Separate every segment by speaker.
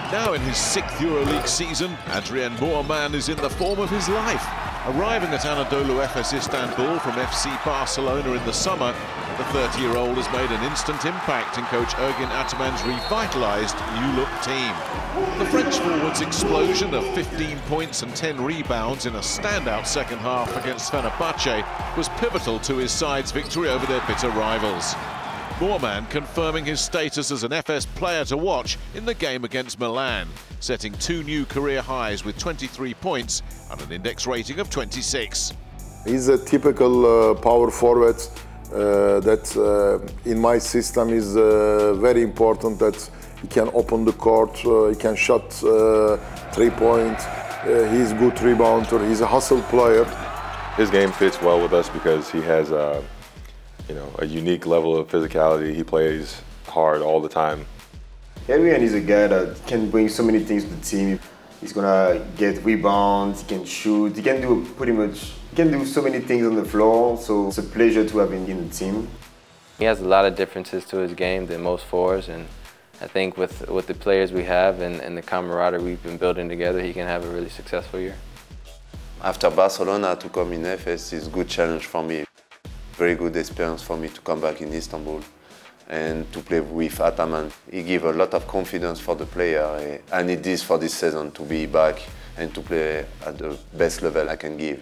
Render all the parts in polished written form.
Speaker 1: Now in his 6th EuroLeague season, Adrien Moerman is in the form of his life. Arriving at Anadolu Efes Istanbul from FC Barcelona in the summer, the 30-year-old has made an instant impact in coach Ergin Ataman's revitalised new-look team. The French forward's explosion of 15 points and 10 rebounds in a standout second half against Fenerbahce was pivotal to his side's victory over their bitter rivals. Moerman confirming his status as an FS player to watch in the game against Milan, setting 2 new career highs with 23 points and an index rating of 26.
Speaker 2: He's a typical power forward that in my system is very important, that he can open the court, he can shot 3-point, he's a good rebounder, he's a hustle player.
Speaker 3: His game fits well with us because he has a unique level of physicality. He plays hard all the time.
Speaker 4: Adrien is a guy that can bring so many things to the team. He's gonna get rebounds, he can shoot, he can do so many things on the floor, so it's a pleasure to have him in the team.
Speaker 5: He has a lot of differences to his game than most forwards, and I think with the players we have and the camaraderie we've been building together, he can have a really successful year.
Speaker 6: After Barcelona, to come in Efes is a good challenge for me. Very good experience for me to come back in Istanbul and to play with Ataman. He gave a lot of confidence for the player. I need this for this season, to be back and to play at the best level I can give.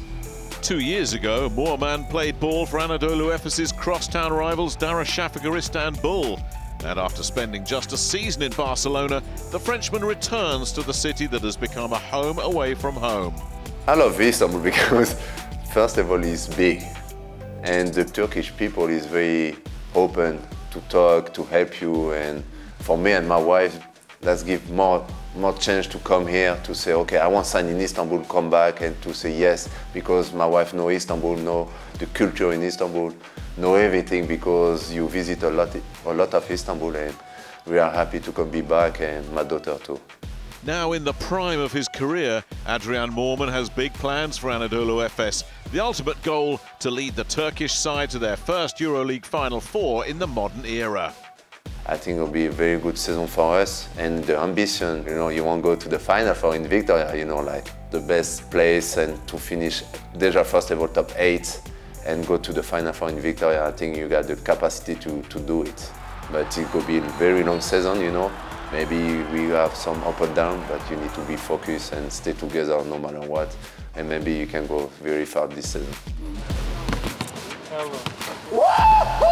Speaker 1: 2 years ago, Moerman played ball for Anadolu Efes's crosstown rivals Darüşşafaka Istanbul. And after spending just a season in Barcelona, the Frenchman returns to the city that has become a home away from home.
Speaker 6: I love Istanbul because, first of all, it's big. And the Turkish people is very open to talk, to help you. And for me and my wife, let's give more chance to come here, to say, okay, I want to sign in Istanbul, come back, and to say yes, because my wife knows Istanbul, know the culture in Istanbul, know everything, because you visit a lot of Istanbul, and we are happy to come be back, and my daughter too.
Speaker 1: Now in the prime of his career, Adrien Moerman has big plans for Anadolu Efes. The ultimate goal, to lead the Turkish side to their first EuroLeague Final Four in the modern era.
Speaker 6: I think it'll be a very good season for us, and the ambition, you want to go to the Final Four in Victoria, like the best place, and to finish déjà first of all top 8 and go to the Final Four in Victoria. I think you got the capacity to do it. But it could be a very long season, Maybe we have some up and down, but you need to be focused and stay together no matter what. And maybe you can go very far this season.
Speaker 7: Hello.